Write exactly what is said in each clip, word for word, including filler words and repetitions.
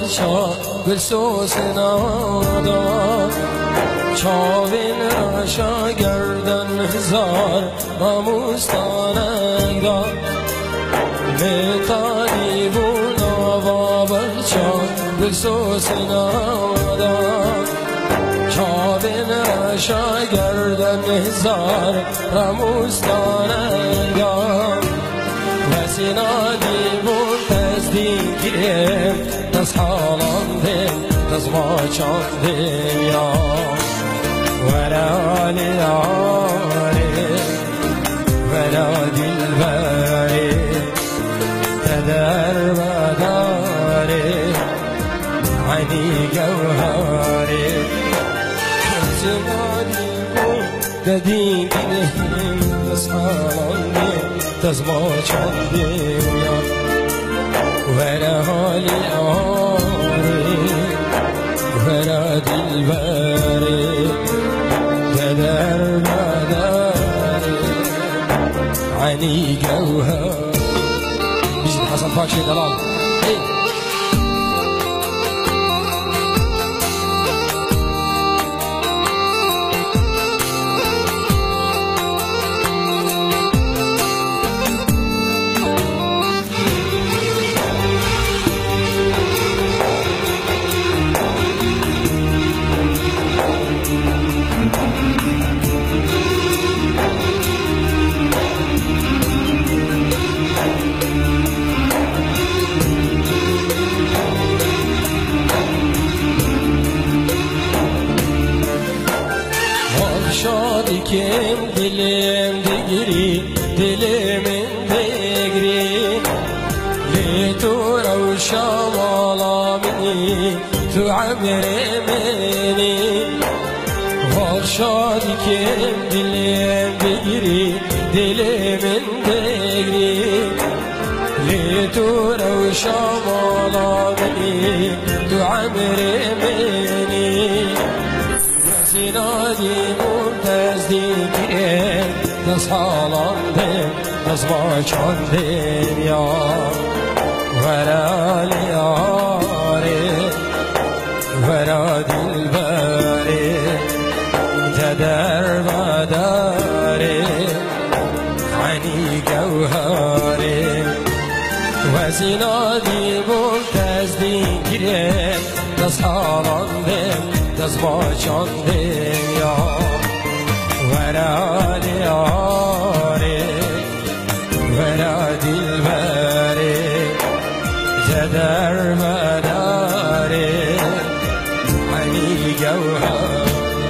شا بسوس نادا چاوین راشا گردن هزار با مستانک دا میتانی بونا و برچا بسوس نادا چاوین راشا گردن هزار با مستانک دا وسینا دیمون تزدیکیم تز حالاندیم تز ماچاندیم یا ولا لیاری ولا دلبری تدر بداری عنی گوهری زمان دیمون تزدیکیم تز حالاندیم تز ماچاندیم یا ولا لیاری ولا دلبری تدر بداری عنی گوهر بيجي حسن فاكشي دلال شادی کم دلم دگری دلمن دگری لی تو روشا والا منی تو عمر منی وال شادی کم دلم دگری دلمن دگری لی تو روشا والا منی تو عمر منی سینادی تزدیکیم تز حالاندیم تز ماچاندیم یا ولا لیاری ولا دلبری تدر بداری عنی گوهری وزینادی تزدیکیم تز حالاندیم تز ماچاندیم یا ولا لیاری ولا دلبری تدر بداری عنی گوهر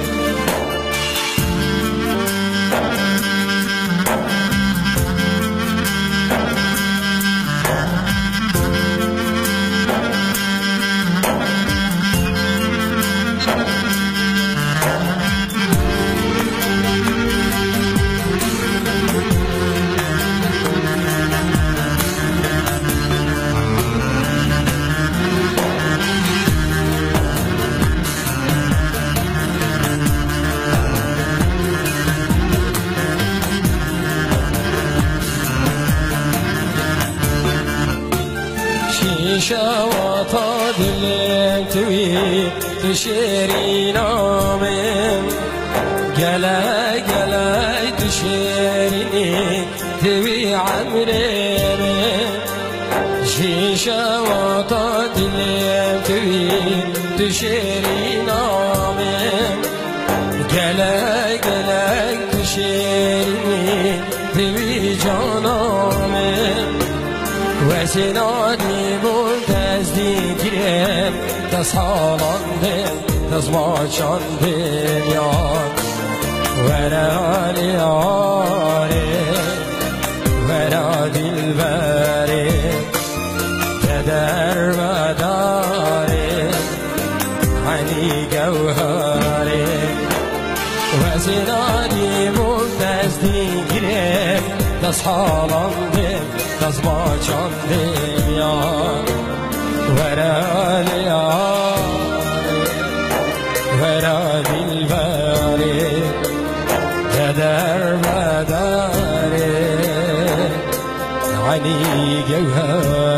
شواطا دلم توی تشيري نامم قلا قلا تشيرني توي عمري شيشة وطا دلم توي تشيري نامم قلا قلا تشيرني توي جانامم وسنادي منتزديكم تصالندم تزماچاندم یاد ورا لیاری ورا دلبری تدر بداری عنی گوهری وزنانی منتزدیکم تصالندم تزماچاندم یاد ورا لیاری ورا دلبری تدر بداری عنی گوهر